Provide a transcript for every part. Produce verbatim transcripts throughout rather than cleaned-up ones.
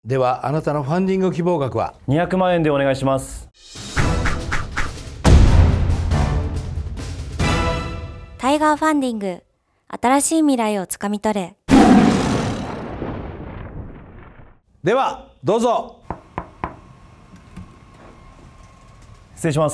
ではあなたのファンディング希望額はにひゃくまんえんでお願いします。 タイガーファンディング、新しい未来をつかみ取れ。 ではどうぞ。 失礼します。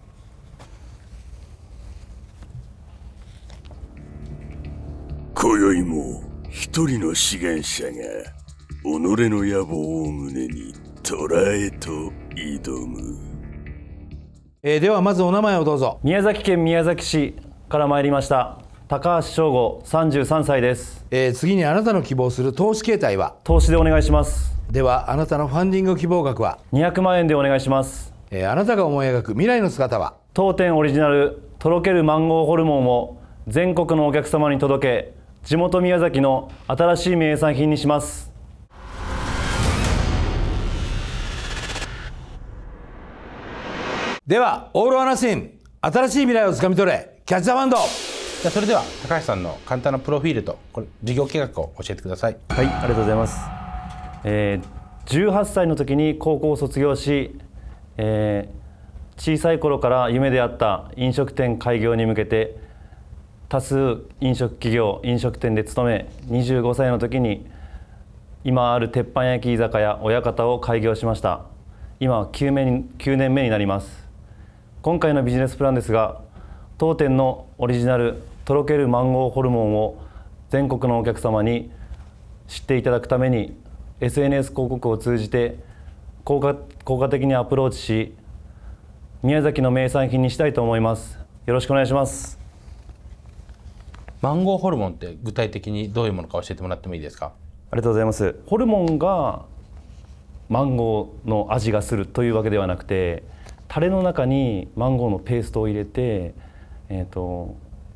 今宵も一人の志願者が己の野望を胸に虎へと挑む。 えー、ではまずお名前をどうぞ。 宮崎県宮崎市から参りました高橋翔吾、さんじゅうさんさいです。 えー、次にあなたの希望する投資形態は。 投資でお願いします。 ではあなたのファンディング希望額は。 にひゃくまんえんでお願いします。 えー、あなたが思い描く未来の姿は。 当店オリジナルとろけるマンゴーホルモンを全国のお客様に届け、地元宮崎の新しい名産品にします。 ではオール・オア・ナッシング、新しい未来をつかみ取れ、キャッチ・ザ・ワンド。 じゃあそれでは高橋さんの簡単なプロフィールとこれ事業計画を教えてください。 はい、ありがとうございます。えー、じゅうはっさいの時に高校を卒業し、えー、小さい頃から夢であった飲食店開業に向けて多数飲食企業飲食店で勤め、にじゅうごさいの時に今ある鉄板焼き居酒屋親方を開業しました。今はきゅうねんめになります。今回のビジネスプランですが、当店のオリジナルとろけるマンゴーホルモンを全国のお客様に知っていただくために エスエヌエス 広告を通じて効果、効果的にアプローチし、宮崎の名産品にしたいと思います。よろしくお願いします。 マンゴーホルモンって具体的にどういうものか教えてもらってもいいですか？ ありがとうございます。ホルモンがマンゴーの味がするというわけではなくて、タレの中にマンゴーのペーストを入れて、えーと、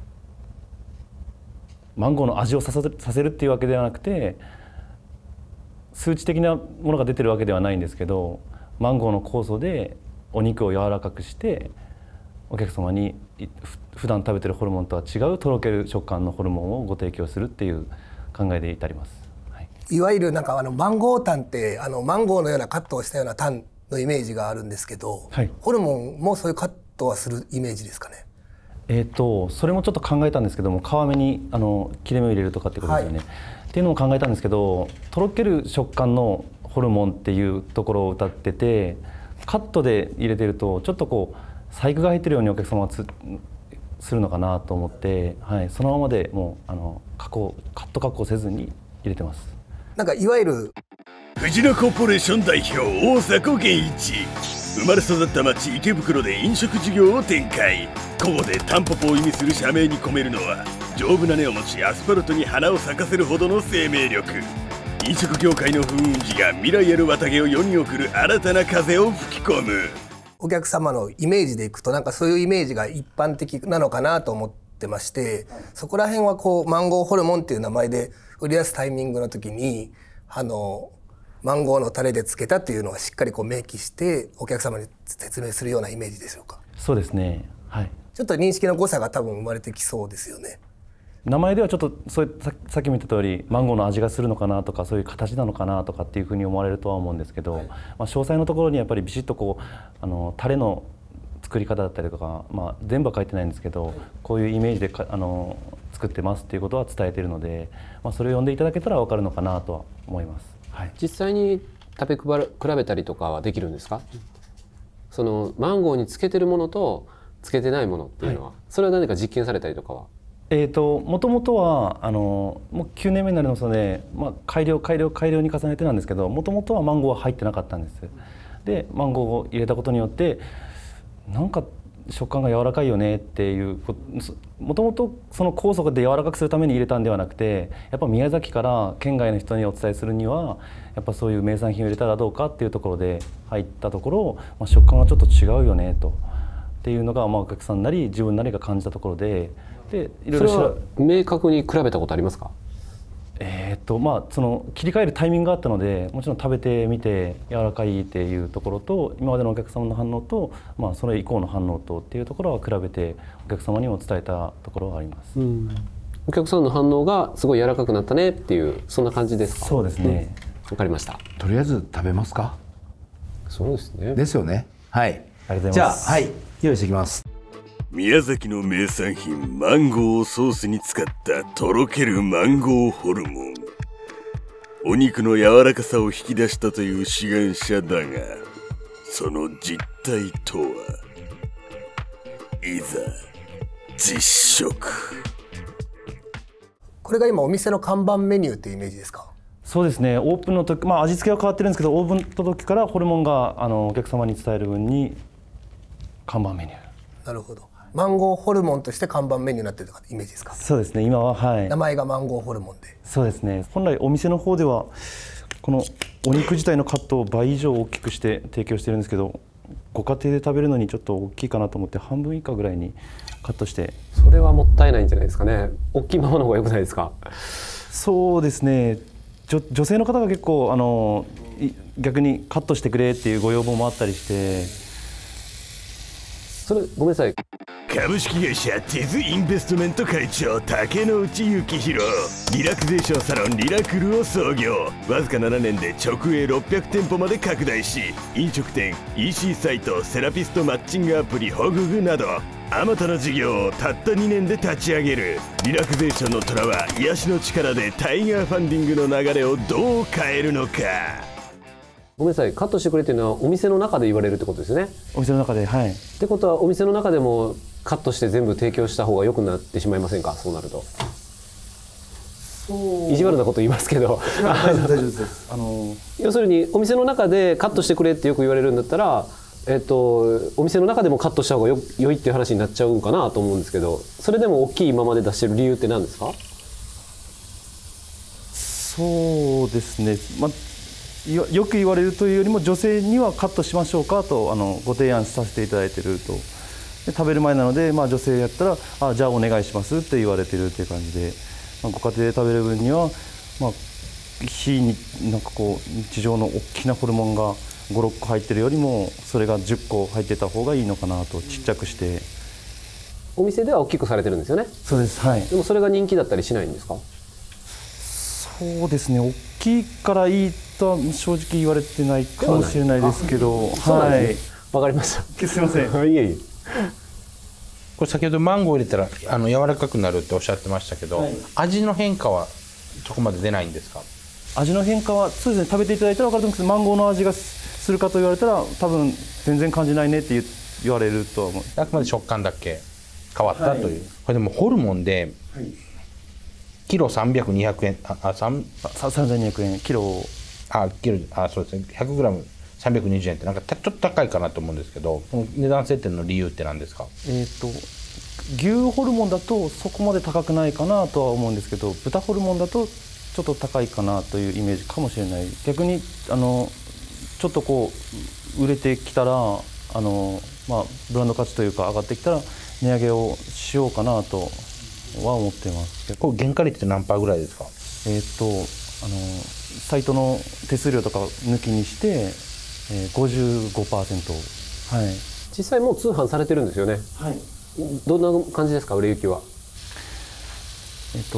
マンゴーの味をさせる、させるっていうわけではなくて、数値的なものが出てるわけではないんですけど、マンゴーの酵素でお肉を柔らかくしてお客様に普段食べてるホルモンとは違うとろける食感のホルモンをご提供するっていう考えで至ります。はい、 いわゆるなんかあのマンゴータンってあのマンゴーのようなカットをしたようなタンのイメージがあるんですけど、はい、ホルモンもそういうカットはするイメージですかね？ えーとそれもちょっと考えたんですけども、皮目にあの切れ目を入れるとかっていうことですよね。はい、っていうのも考えたんですけど、とろける食感のホルモンっていうところを謳ってて、カットで入れてるとちょっとこう細工が入ってるようにお客様はつするのかなと思って、はい、そのままでもうあの加工カット加工せずに入れてます。 なんかいわゆる藤野コーポレーション代表大迫健一、生まれ育った町池袋で飲食事業を展開。ここでタンポポを意味する社名に込めるのは、丈夫な根を持ちアスファルトに花を咲かせるほどの生命力。飲食業界の風雲児が未来ある綿毛を世に送る新たな風を吹き込む。 お客様のイメージでいくと、なんかそういうイメージが一般的なのかなと思ってまして、そこら辺はこうマンゴーホルモンっていう名前で売り出すタイミングの時にあのマンゴーのタレで漬けたっていうのはしっかりこう明記してお客様に説明するようなイメージでしょうか？ そうですね、はい。 ちょっと認識の誤差が多分生まれてきそうですよね。 名前ではちょっとそういう さ, さっきも言った通りマンゴーの味がするのかなとか、そういう形なのかなとかっていうふうに思われるとは思うんですけど、はい、まあ、詳細のところにやっぱりビシッとこうあのタレの作り方だったりとか、まあ、全部は書いてないんですけど、こういうイメージでかあの作ってますっていうことは伝えているので、まあ、それを読んでいただけたら分かるのかなとは思います。はい、 実際に食べ比べたりとかはできるんですか？そのマンゴーにつけてるものとつけてないものっていうのは、はい、それは何か実験されたりとかは？ えーともともとはあのもうきゅうねんめになりますので、まあ、改良改良改良に重ねてなんですけど、もともとはマンゴーは入ってなかったんです。でマンゴーを入れたことによってなんか食感が柔らかいよねっていう、もともとその酵素で柔らかくするために入れたんではなくて、やっぱ宮崎から県外の人にお伝えするにはやっぱそういう名産品を入れたらどうかっていうところで入ったところ、まあ、食感がちょっと違うよねとっていうのが、まあ、お客さんなり自分なりが感じたところで。でいろいろそれは明確に比べたことありますか？ えーっとまあその切り替えるタイミングがあったので、もちろん食べてみて柔らかいっていうところと今までのお客様の反応と、まあ、それ以降の反応とっていうところは比べてお客様にも伝えたところはあります。 うん、お客さんの反応がすごい柔らかくなったねっていう、そんな感じですか？ そうですね、 わかりました。 とりあえず食べますか。 そうですね。 ですよね。はい。 ありがとうごじゃあ、 ざいます。 はい、用意していきます。 宮崎の名産品マンゴーをソースに使ったとろけるマンゴーホルモン。お肉の柔らかさを引き出したという志願者だが、その実態とは。いざ実食。 これが今お店の看板メニューっていうイメージですか？ そうですね。オープンの時、まあ味付けは変わってるんですけど、オープンの時からホルモンがあのお客様に伝える分に看板メニュー。 なるほど。マンゴーホルモンとして看板メニューになってるイメージですか？ そうですね。今ははい。 名前がマンゴーホルモンで。 そうですね。本来お店の方ではこのお肉自体のカットを倍以上大きくして提供してるんですけど、ご家庭で食べるのにちょっと大きいかなと思って半分以下ぐらいにカットして。 それはもったいないんじゃないですかね。大きいままの方が良くないですか？ そうですね。女, 女性の方が結構あの逆にカットしてくれっていうご要望もあったりして。 それごめんなさい。 株式会社ティズインベストメント会長竹之内幸宏、リラクゼーションサロンリラクルを創業。わずかななねんで直営ろっぴゃく店舗まで拡大し、飲食店、 イーシー サイト、セラピストマッチングアプリホググなどあまたの事業をたったにねんで立ち上げる。リラクゼーションの虎は癒しの力でタイガーファンディングの流れをどう変えるのか。 ごめんなさい。カットしてくれっていうのはお店の中で言われるってことですね。 お店の中で、はい。 ってことはお店の中でもカットして全部提供した方が良くなってしまいませんか？そうなると。意地悪なこと言いますけど大丈夫ですあの要するにお店の中でカットしてくれってよく言われるんだったら、えっと、お店の中でもカットした方がよ良いっていう話になっちゃうかなと思うんですけど、それでも大きいままで出してる理由って何ですか？ そうですね、まよ, よく言われるというよりも女性にはカットしましょうかとあのご提案させていただいていると。で食べる前なので、まあ、女性やったらあじゃあお願いしますって言われてるっていう感じで、まあ、ご家庭で食べる分には、まあ、非になんかこう日常の大きなホルモンがごろっこ入ってるよりもそれがじゅっこ入ってた方がいいのかなとちっちゃくして。 お店では大きくされてるんですよね。 そうです、はい。 でもそれが人気だったりしないんですか？ そうですね、大きいからいいとは正直言われてないかもしれないですけど、はい。 わかりました。 すみません。 いえいえ。 これ先ほどマンゴー入れたらあの柔らかくなるっておっしゃってましたけど、はい、味の変化はそこまで出ないんですか？ 味の変化はそうですね、食べていただいたら分かると思うんですけど、マンゴーの味がするかと言われたら多分全然感じないねって言言われるとは思う。 あくまで食感だけ変わったという、はい、これでもホルモンで、はい、キロさんびゃく、にひゃくえん、ああさんさんぜんにひゃくえんキロあキロあそうですね、ひゃくグラムさんびゃくにじゅうえんってなんかちょっと高いかなと思うんですけど、この値段設定の理由って何ですか？ えっと牛ホルモンだとそこまで高くないかなとは思うんですけど、豚ホルモンだとちょっと高いかなというイメージかもしれない。逆にあのちょっとこう売れてきたらあの、まあ、ブランド価値というか上がってきたら値上げをしようかなとは思ってます。 これ原価率って何パーぐらいですか？ えっとあのサイトの手数料とか抜きにして、えー、ごじゅうごパーセント、はい、 実際もう通販されてるんですよね。 はい、 どんな感じですか、売れ行きは？ えっと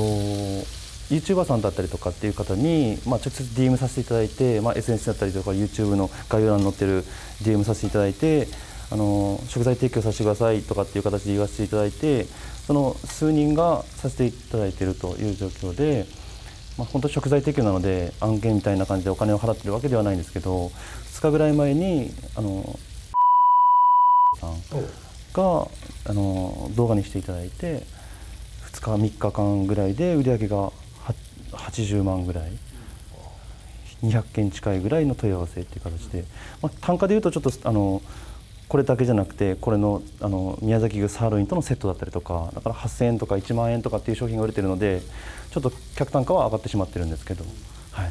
YouTuber さんだったりとかっていう方に、まあ、直接 ディーエム させていただいて、まあ、エスエヌエス だったりとか YouTube の概要欄に載ってる ディーエム させていただいて、あの食材提供させてくださいとかっていう形で言わせていただいて、その数人がさせていただいているという状況で、まあ、本当食材提供なので案件みたいな感じでお金を払ってるわけではないんですけど、ふつかぐらい前にあのさんがあの動画にしていただいて、ふつかみっかかんぐらいで売り上げがはちじゅうまんぐらい、にひゃくけん近いぐらいの問い合わせっていう形で、まあ、単価でいうとちょっとあのこれだけじゃなくて、これのあの宮崎牛サーロインとのセットだったりとか、だからはっせんえんとかいちまんえんとかっていう商品が売れてるので、ちょっと客単価は上がってしまってるんですけど、はい。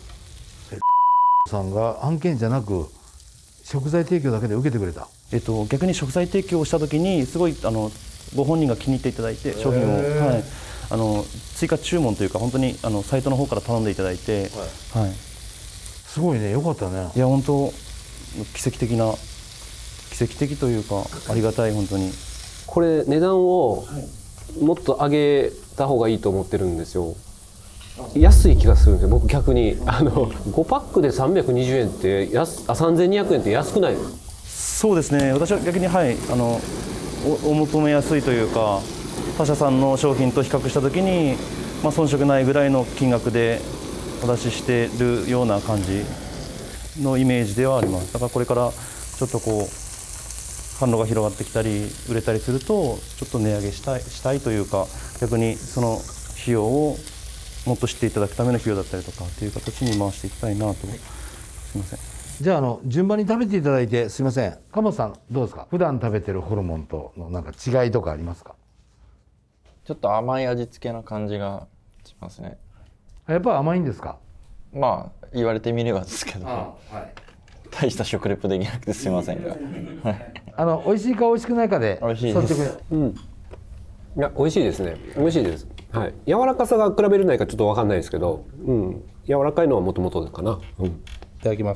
さんが案件じゃなく食材提供だけで受けてくれた。 えっと逆に食材提供をした時にすごいあのご本人が気に入っていただいて、商品を、はい、あの追加注文というか本当にあのサイトの方から頼んでいただいて、はい、はい、 すごいね、よかったね。 いや本当奇跡的な奇跡的というかありがたい。本当にこれ値段をもっと上げた方がいいと思ってるんですよ。 安い気がするんですよ僕逆にあのごパックでさんびゃくにじゅうえんって安あさんぜんにひゃくえんって安くないの？ そうですね、私は逆にはいあの お, お求めやすいというか、他社さんの商品と比較したときに、まあ、遜色ないぐらいの金額でお出ししているような感じのイメージではあります。だからこれからちょっとこう販路が広がってきたり売れたりするとちょっと値上げしたいしたいというか、逆にその費用をもっと知っていただくための費用だったりとかっていう形に回していきたいなと。すみません。 じゃあ、あの順番に食べていただいてすみません。鴨本さんどうですか？普段食べてるホルモンとのなんか違いとかありますか？ ちょっと甘い味付けな感じがしますね。 やっぱ甘いんですか？ まあ言われてみればですけど、 はい、 大した食レポできなくてすみませんがあの美味しいか美味しくないかで美味しいです。 率直に。うん。 いや美味しいですね。美味しいです。はい。柔らかさが比べれないかちょっと分かんないですけど、うん。柔らかいのはもともとかな。うん。いただきます。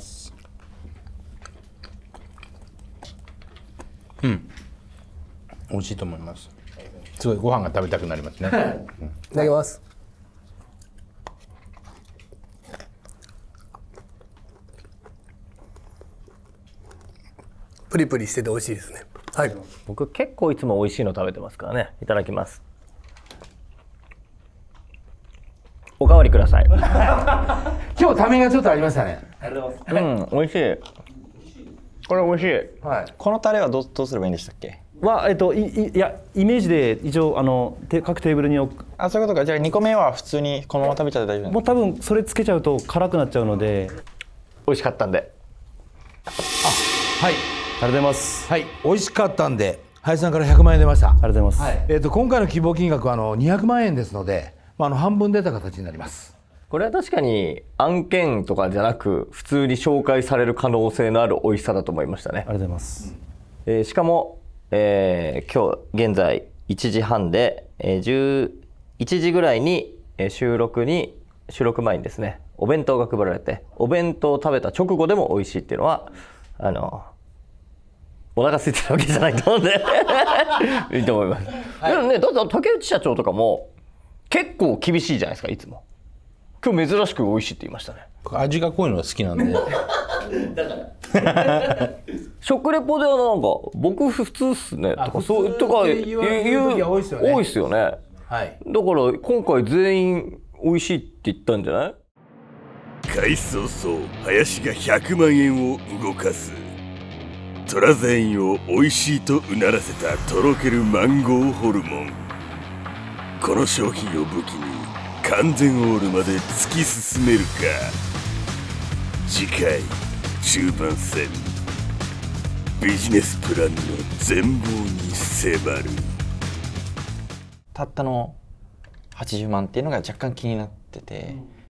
うん。美味しいと思います。すごいご飯が食べたくなりますね。うん、 いただきます。プリプリしてて美味しいですね。はい。 僕結構いつも美味しいの食べてますからね。いただきます。おかわりください。 今日ためがちょっとありましたね。 ありがとうございます。うん、美味しい。これ美味しい。 はい。このタレはどうどうすればいいんでしたっけ？ はえっといいいやイメージで一応あのて各テーブルに置く。 あ、そういうことか。じゃあにこめは普通にこのまま食べちゃって大丈夫なんですか？ もう多分それつけちゃうと辛くなっちゃうので。 美味しかったんで。 あ、はい。 ありがとうございます。 はい、美味しかったんで林さんからひゃくまんえん出ました。ありがとうございます。 はい、えっと今回の希望金額はあのにひゃくまんえんですので、まあ、あの半分出た形になります。 これは確かに案件とかじゃなく普通に紹介される可能性のある美味しさだと思いましたね。 ありがとうございます。 えー、しかも、えー、今日現在いちじはんで、えー、じゅういちじぐらいに、えー、収録に収録前にですねお弁当が配られて、お弁当を食べた直後でも美味しいっていうのはあのお腹空いてるわけじゃないと思うんでいいと思います。はい、でもね、だって竹内社長とかも結構厳しいじゃないですか。いつも今日珍しく美味しいって言いましたね。 味が濃いのが好きなんでだから食レポではなんか僕普通っすねとかそうとか言う多いっすよね。はい、だから今回全員美味しいって言ったんじゃない？ 開始早々林がひゃくまんえんを動かす。トラ全員を美味しいとうならせたとろけるマンゴーホルモン。この商品を武器に完全オールまで突き進めるか。次回中盤戦ビジネスプランの全貌に迫る。 たったのはちじゅうまんっていうのが若干気になってて、